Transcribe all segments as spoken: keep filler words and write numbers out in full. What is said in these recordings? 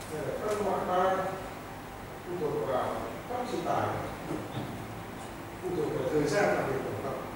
phân loại ba phụ thuộc vào các chịu tải, phụ thuộc vào thời gian làm việc của tập.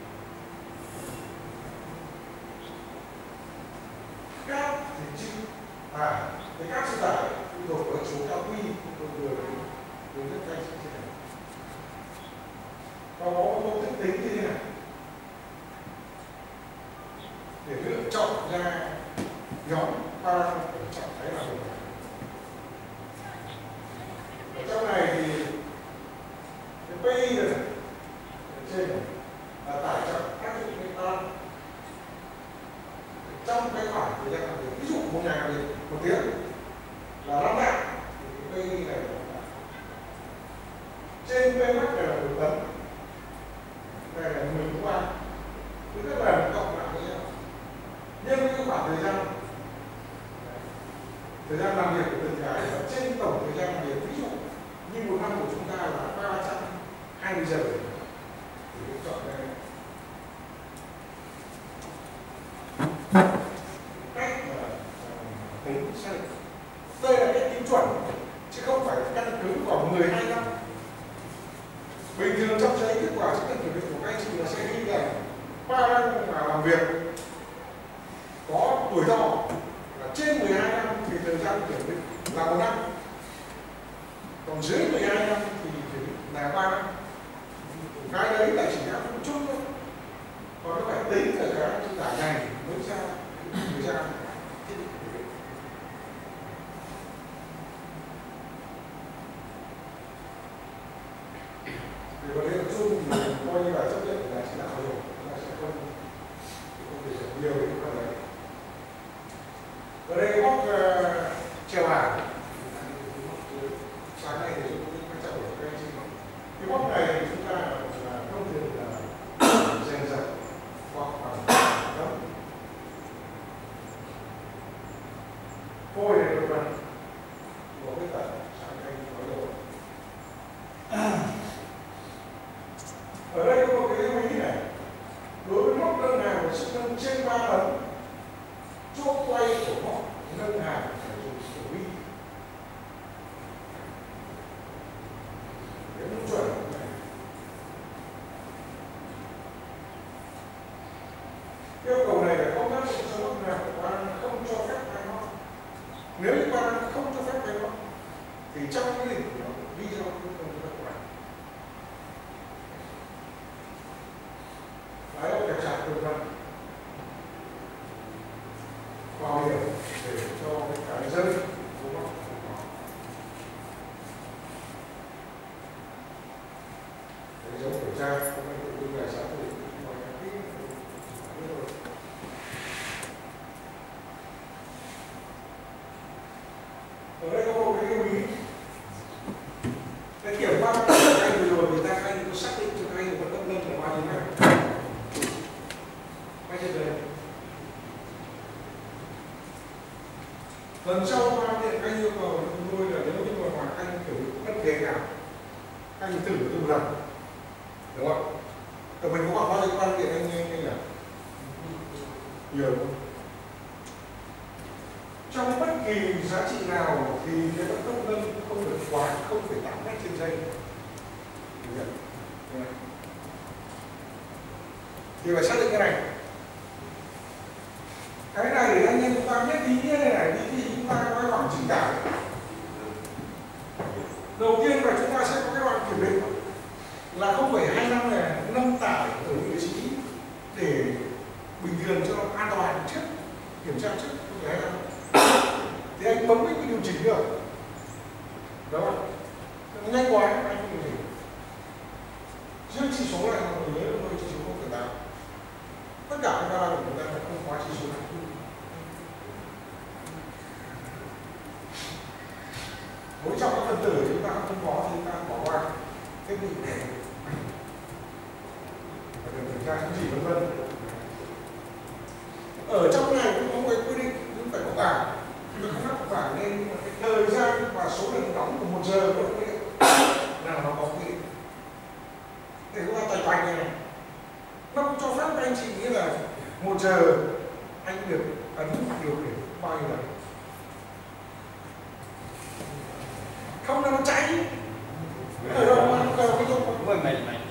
Các thì chịu tải, cái các chịu tải phụ thuộc vào số cao quy của người hướng dẫn các chịu tải. Và có một thức tính như thế này để lựa chọn ra nhóm ba trạng thái làm việc. Ở trong này thì cái pê i này ở trên này là tải trọng áp dụng cái ta trong cái khoảng thời gian làm việc. Ví dụ một ngày làm việc một tiếng là năm tạ thì cái pê i này trên pê max này là một tấn, này là mười mũ ba, cứ các lần cộng lại với nhau nhân cái khoảng thời gian thời gian làm việc của từng cái ở trên tổng thời gian làm việc. Ví dụ như một năm của chúng ta là ba trăm hai mươi giờ thì lựa chọn đây cách mà tính xác định. Đây là cách tính chuẩn chứ không phải căn cứ vào mười hai năm. Bình thường trong giấy kết quả chứng nhận kiểm định của các anh chị là sẽ ghi là ba năm mà làm việc có tuổi thọ là trên mười hai năm thì thời gian kiểm định là một năm, còn dưới mười hai năm thì kiểm định là ba năm. Cái đấy là chỉ áp dụng chung thôi, còn nó phải tính ở cái chịu tải này mới ra mới ra. Vì vấn đề tập trung thì coi như là chấp nhận là chỉ đạo rồi, chúng ta sẽ không không thể hiểu nhiều về cái phần đấy. Ở đây móc uh, treo hàng sáng nay thì chúng tôi quan trọng của các anh chị. Cái móc này thì chúng ta là thông thường là rèn giật hoặc bằng đấm phôi này vân vân. Một cái tận sáng nay nói rồi. Ở đây có một cái lưu ý này, đối với móc đơn hàng của sức nâng trên ba tấn, chuốc quay của móc ngân hàng phải dùng số vi. Cái mũ chuẩn này. Yêu cầu này là không áp dụng cho móc nào của bạn không cho phép khai móc. Nếu như bạn không cho phép khai móc thì trong cái định của nó ghi cho yêu cầu của bạn. Đấy là cái chặt vân vân. Bảo hiểm để cho cái dân của nó để giống kiểm tra không phải tự nhiên là sáng thì mọi cái ở đây có một cái lưu ý, cái kiểm tra các anh vừa rồi người ta anh có xác định cho các anh vận động lên là bao nhiêu này ngay trên đây. Lần sau qua điện anh yêu cầu chúng tôi là nếu như mà hoặc anh kiểu bất kể nào anh thử từng lần, đúng không? Còn mình có bao nhiêu quan điện anh anh anh là nhiều không? Trong bất kỳ giá trị nào thì cái vận tốc nâng không được quá không phẩy tám mét trên giây. Thì phải xác định cái này. Cái này để anh em chúng ta biết ý nghĩa này này, thì chúng ta có cái khoảng chỉnh tải. Đầu tiên là chúng ta sẽ có cái đoạn kiểm định là không phẩy hai năm này nâng tải ở vị trí để bình thường cho an toàn trước, kiểm tra trước không phẩy hai năm. Thì anh bấm cái điều chỉnh được, đúng không? Nhanh quá anh không điều chỉnh. Riêng chỉ số này mọi người nhớ thôi, chỉ số không phẩy tám. Tất cả các camera của chúng ta không quá chỉ số này. Mỗi trong các phần tử chúng ta không có thì chúng ta bỏ qua thiết bị để kiểm tra chứng chỉ vân vân. Ở trong này cũng có một cái quy định cũng phải có bảng, nhưng không có bảng nên cái thời gian và số lần đóng của một giờ có quy định nào nó có quy định để chúng ta tài toành này, nó cũng cho phép các anh chị nghĩ là một giờ anh được ấn điều khiển bao nhiêu lần. cháy. Ở đâu mà nó cầu cái chỗ Vâng này này.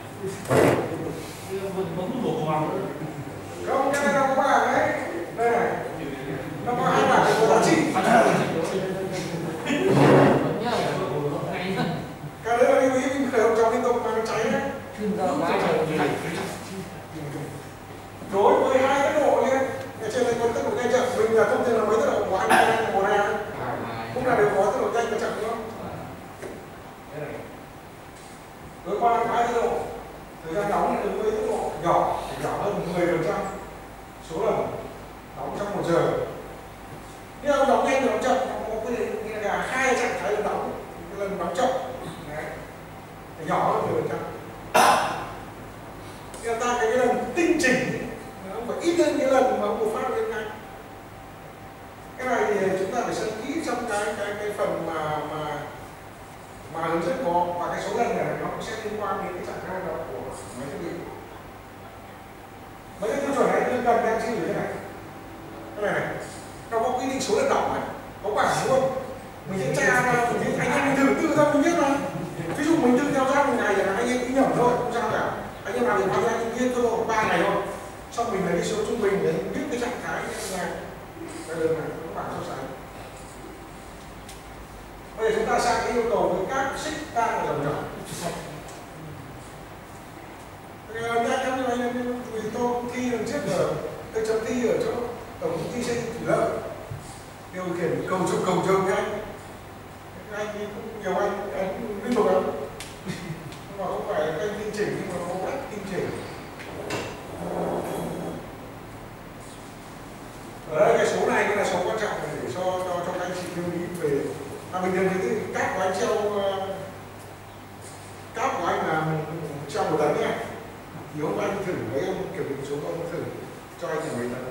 Vẫn đổ vào. không, cái này nó có bảng đấy. Đây này. Nó có hai bảng của giá trị. Cái đấy là lưu ý mình khởi động trong liên tục mà nó cháy đấy. Đối với hai cái độ nhé, ở trên này có tốc độ nhanh chậm, mình là thông tin là mấy tốc độ của anh là một này cũng là đều có tốc độ nhanh và chậm đúng không? Đối qua hai tốc độ, thời gian nóng là đối với tốc độ nhỏ, nhỏ hơn mười phần trăm số lần nóng trong một giờ. Nếu ông nóng nhanh thì nóng chậm, nó có quy định là hai trạng thái lần nóng, lần nóng chậm, đấy, nhỏ hơn mười phần trăm. Nên ta cái lần tinh chỉnh ông phải ít hơn cái lần mà ông bộc phát lên ngay. Cái này thì chúng ta phải xem kỹ trong cái cái cái phần mà mà mà hướng dẫn có, và cái số lần này nó cũng sẽ liên quan đến cái trạng thái đó của máy thiết bị. Mấy cái tiêu chuẩn này tôi cần đang xin như thế này. Cái này này, nó có quy định số lần đọc này, có bảng luôn. Mình sẽ tra ra, mình thấy anh em mình thử tự ra mình biết mà. Ví dụ mình tự theo dõi một ngày là anh em cứ nhẩm thôi, không sao cả. Anh em làm thì bao nhiêu anh em biết tốc độ ba ngày thôi. Xong mình lấy cái số trung bình để biết cái trạng thái này. Đây là các bảng so sánh. Bây giờ chúng ta sang cái yêu cầu với các xích tang và dòng chảy. Nhanh lắm, anh em vì tôi cũng thi lần trước rồi, tôi chấm thi ở chỗ tổng công ty xây dựng thủy lợi, điều khiển cầu trục cầu trồng với anh. Anh cũng nhiều anh, anh liên tục lắm. Nhưng mà không phải anh tinh chỉnh, nhưng mà có cách tinh chỉnh. Ở đây cái số này cũng là số quan trọng để cho cho cho các anh chị lưu ý về. À, bình thường thì cáp của anh treo cáp của anh là treo một tấn nha. Thì hôm anh thử mấy ông kiểm định số ông thử cho anh là mấy tấn.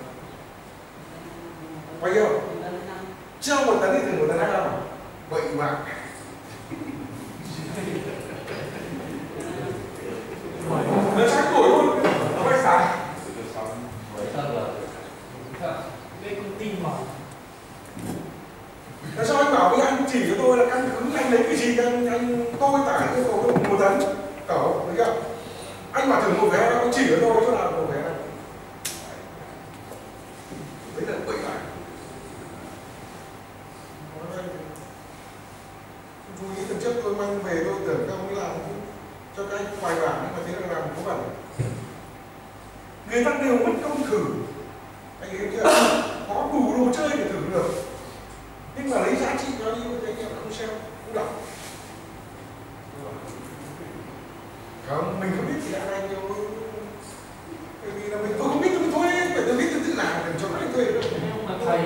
Bao nhiêu? Treo một tấn thì thử một tấn hai năm. Vậy mà nó sáng tuổi luôn. Nó phải sáng. Đây con tin mà. Tại sao anh bảo với anh chỉ cho tôi là căn cứ anh lấy cái gì anh, anh tôi tải yêu cầu tôi một tấn cẩu, thấy chưa? Anh mà thử một vé nó chỉ cho tôi chỗ nào một vé này. Đấy là bậy bạ. Chú ý từ trước tôi mang về tôi tưởng các ông ấy làm cho các anh bài bản, nhưng mà thế là làm cũng bẩn. Người ta đều mất công thử. Anh hiểu chưa? Có đủ đồ chơi để thử được. Nhưng mà lấy giá trị bao nhiêu cái anh em không xem, không đọc. Không, mình không biết thì đã này nhiều. Bởi vì là mình tôi không biết tôi thôi, phải tôi biết tôi tự làm để cho nó thuê được. Thầy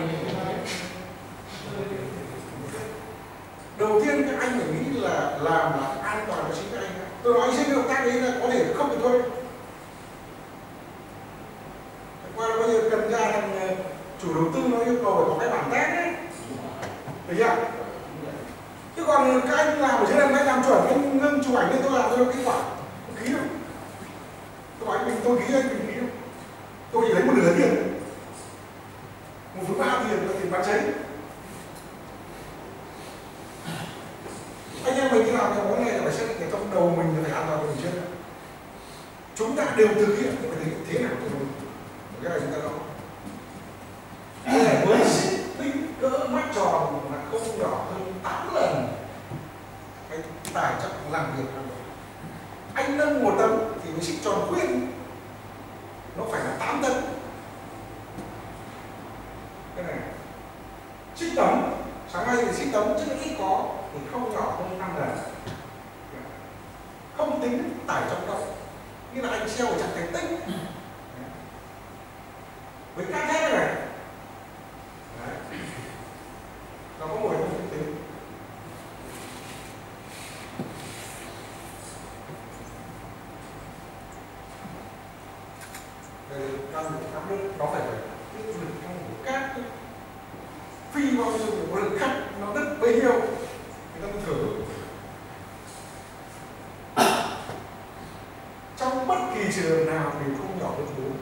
đầu tiên các anh phải nghĩ là làm là an toàn cho chính các anh. Tôi nói trên cái động tác đấy là có thể không được thôi. Qua là bây giờ cần ra thằng chủ đầu tư nó yêu cầu phải có cái bản test đấy. Thấy chưa? Chứ còn các anh làm ở dưới này anh làm chuẩn, anh ngưng chụp ảnh lên tôi làm tôi kết quả không ký đâu. Tôi bảo anh mình tôi ký anh mình ký đâu. Tôi chỉ lấy một nửa tiền, một phần ba tiền là tiền bán cháy. Anh em mình đi làm cái món này là phải xác định trong đầu mình là phải an toàn của mình trước. Chúng ta đều thực hiện nhưng mà thấy thế nào của mình. Cái này chúng ta lo. Đây là với xích tinh cỡ mắt tròn là không nhỏ hơn tám lần cái tải trọng làm việc. Anh nâng một tấn thì với xích tròn khuyên nó phải là tám tấn. Cái này xích tấm, sáng nay thì xích tấm rất là ít có thì không nhỏ hơn năm lần. Không tính tải trọng đâu, như là anh treo ở trạng thái tích với cát thép này. Đấy. Nó có một cái không tính. Đây căn của cát nước nó phải phải cái lực trong của cát phi bao nhiêu của lực cát nó đất bấy nhiêu người ta thử. Trong bất kỳ trường nào thì không nhỏ hơn bốn.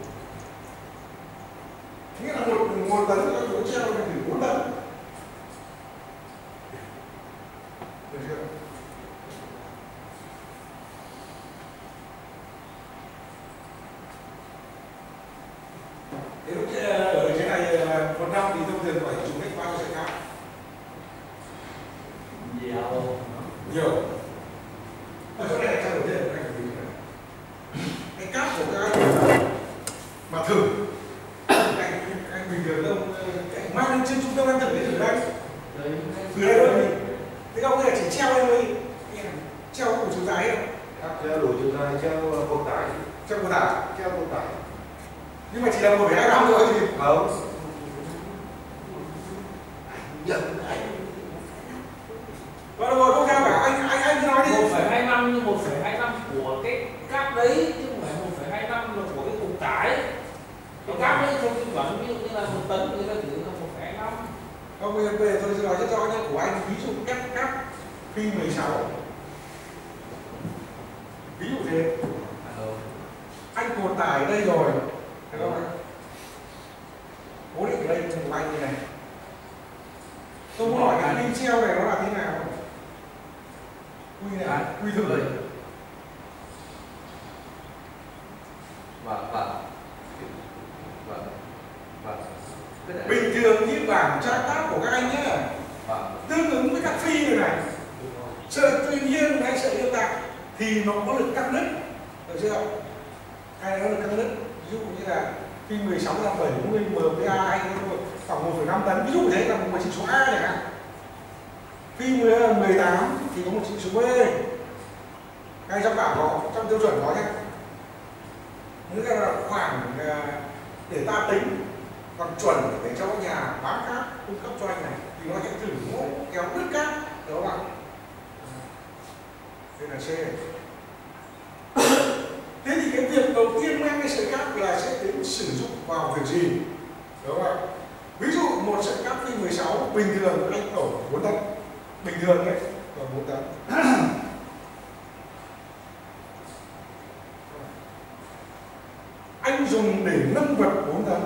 Nghĩa là một một tấn các chú treo thì bốn tấn. Được chưa? là treo cột tải. Treo cột tải. Treo cột tải. Nhưng mà chỉ là một phẩy hai năm thôi thì Không. Nhận anh. Rồi rồi, không sao cả, anh anh anh cứ nói đi. một phẩy hai năm như một phẩy hai năm của cái cáp đấy chứ không phải một phẩy hai năm là của cái cục tải. Cái cáp đấy trong kinh bản ví dụ như là một tấn người ta chỉ là một phẩy hai năm. Không, bây giờ bây giờ tôi sẽ nói cho cho nhé, của anh ví dụ cắt cắt phi mười sáu. Ví dụ thế. Anh cột tải đây rồi, thấy không ạ? Cố định ở đây của anh như này. Tôi muốn hỏi cái pin treo này nó là thế nào? Quy này, quy thử đây. Vâng, vâng. Vâng. Vâng. Bình thường như bảng tra tác của các anh nhé, Vâng. tương ứng với các phi này này, sợi tuy nhiên hay sợi yêu tạc thì nó có lực cắt đứt, được chưa? Hay nó lực cắt đứt, ví dụ như là phi mười sáu là bảy mươi M P A hay khoảng một phẩy năm tấn, ví dụ thế là một chỉ số A chẳng hạn. Phi mười tám thì có một chỉ số B, ngay trong bảng có, trong tiêu chuẩn có nhé. Nghĩa là khoảng để ta tính, còn chuẩn để cho nhà bán cát cung cấp cho anh này thì nó sẽ thử ngỗ kéo đứt cát, đúng không ạ? Đây là C. Thế thì cái việc đầu tiên mang cái sợi cáp là sẽ đến sử dụng vào việc gì, đúng không ạ? Ví dụ một sợi cáp phi mười sáu bình thường anh đổ bốn tấn, bình thường đấy, còn bốn tấn. Anh dùng để nâng vật bốn tấn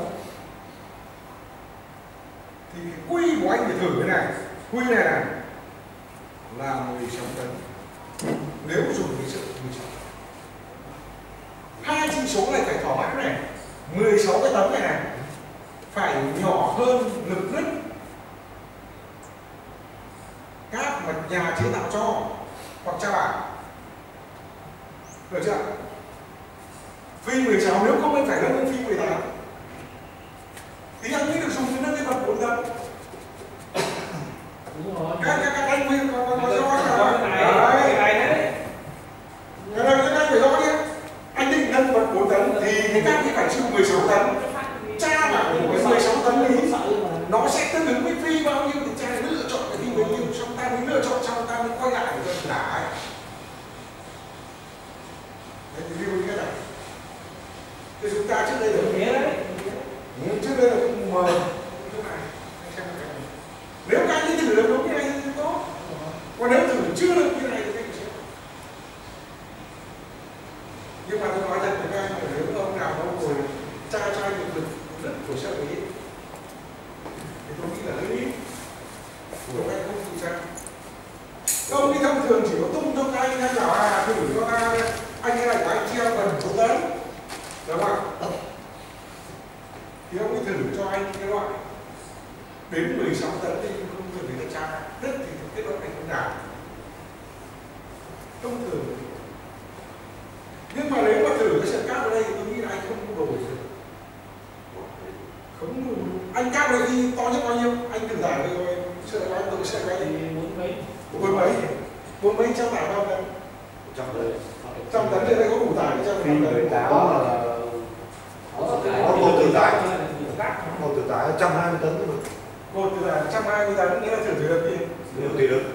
thì cái quy của anh phải thử cái này, quy này này là mười sáu tấn nếu dùng cái sợi mười sáu. Hai chỉ số này phải thỏa mãn này, mười sáu cái tấn này này phải nhỏ hơn lực nứt cáp mà nhà chế tạo cho hoặc tra bản, được chưa? Phi mười sáu nếu không anh phải nâng lên phi mười tám thì anh mới được dùng cái nâng cái vật bốn tấn. Đúng rồi. Các các các anh mới có có có rõ cái này, cái này đấy. Cái này các anh phải rõ nhé. Anh định nâng vật bốn tấn thì cái cáp phải chịu mười sáu tấn. Cha bảo của cái mười sáu tấn ý nó sẽ tương ứng với phi bao nhiêu thì cha mới lựa chọn cái phi bấy nhiêu, xong ta mới lựa chọn xong ta mới quay lại để cho đá ấy. Đấy thì lưu ý cái này. Thì chúng ta trước đây là Thế đấy. trước đây là cũng mờ chỗ này. Nếu các anh thử được đúng như này thì tốt. Còn nếu thử chưa được như này thì anh sẽ. Nhưng mà tôi nói thật với các anh là nếu ông nào đâu ngồi tra cho anh được lực rất của sợi ý thì tôi nghĩ là hơi ít. Của anh không phụ trang. Ông đi thông thường chỉ có tung cho các anh anh bảo à thử cho ta anh cái này của anh treo gần bốn tấn, đúng không ạ? Thì ông ấy thử cho anh cái loại đến mười sáu tấn thì không thử để tra đất thì kết luận anh không đạt. Thông thường. Nhưng mà nếu mà thử cái sợi cáp ở đây thì tôi nghĩ là anh không có đồ gì. Không, anh cáp ở đây thì to nhất bao nhiêu? Anh thử tải rồi sợi của anh tự sợi của anh Bốn mấy. bốn mấy? Bốn mấy trăm tải bao tấn? Trăm tấn. Trăm tấn thì đây có đủ tải cho Phi mười tám là có cột tự tải. Cột tự tải một trăm hai mươi tấn thôi. Cột tự tải một trăm hai mươi tấn nghĩa là thử thử được gì? Nếu thì được.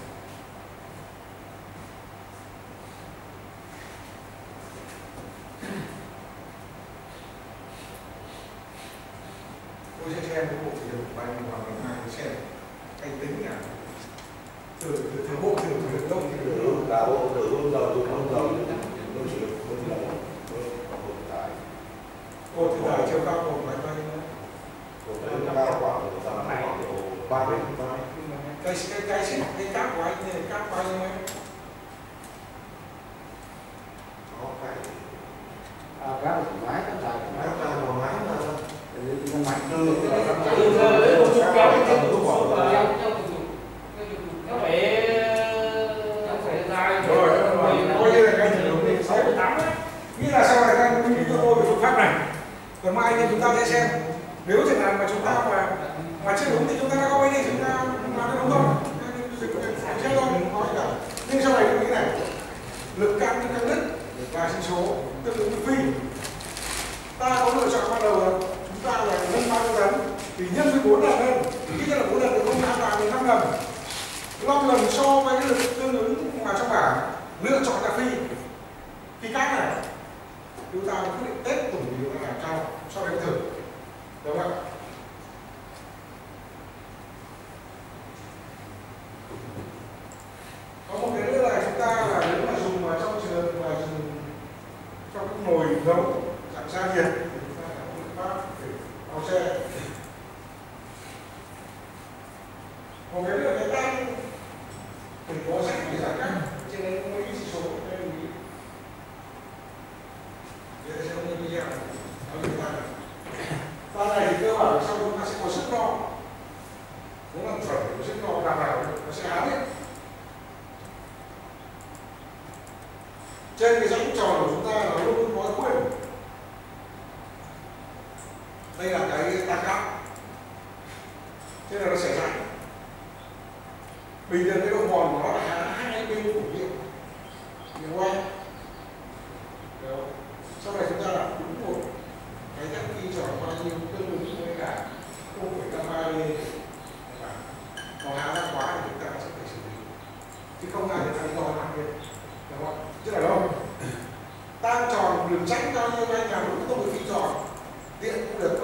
Tôi sẽ xem cái bộ thử được bài mình vào ngày mai xem anh tính nhỉ? Thử thử thử bộ thử thử được đâu thì thử được. Cả bộ thử luôn rồi, dùng luôn rồi. Luôn sử dụng luôn rồi. Cột tự tải. Cột tự tải chiều cao một mét bao nhiêu? Cột tự tải cao khoảng tầm ba mét. Cái cái cái cái cáp của anh này cáp bao nhiêu em? Có cái À, cá là thoải mái, cá là thoải mái. cái là thoải mái mà. Con máy Từ Từ giờ lấy một chút kéo cái chút số vào kéo kéo phải kéo phải dài Rồi, coi như là cái thử đúng đi. sáu mươi tám đấy. Nghĩ là sau này các anh cũng cho tôi về phương pháp này. Còn mai anh em chúng ta sẽ xem. Nếu chẳng hạn mà chúng ta mà mà chưa đúng thì chúng ta đã có ý thì chúng ta mà nó đúng thôi. Xem thôi, không có gì cả. Nhưng năm lần so với cái lực tương ứng mà trong bảng lựa chọn là phi phi cát này, chúng ta quyết định test tổng điều là cao so với thử, đúng không ạ? Có một cái nữa là chúng ta là nếu mà dùng mà trong trường hợp mà dùng trong cái nồi nấu giảm xa nhiệt thì chúng ta có biện pháp để bao che. Một cái nữa cái tay thì có sách để giải cắt trên đấy có mấy cái chỉ số đây lưu ý. Đây sẽ có những video ở người ta. Tay này thì cơ bản sau chúng ta sẽ có sức đo, muốn làm chuẩn có sức đo đảm bảo nó sẽ ám hết. Trên cái rãnh tròn của chúng ta là luôn có cái khuôn. Đây là cái tà cáp. Thế là nó sẽ rãnh. Bình thường cái độ mòn của nó là hai bên của hiệu hiệu quay. Sau này chúng ta đặt đúng một cái tắc ghi tròn bao nhiêu tương ứng với cả không phẩy năm ba lê. Nó há ra quá thì chúng ta sẽ phải xử lý. Chứ không ai được ăn to nặng lên. Đúng không? Chứ là đâu? Tang tròn đường tránh bao nhiêu anh nào cũng không được phi tròn. Điện cũng được.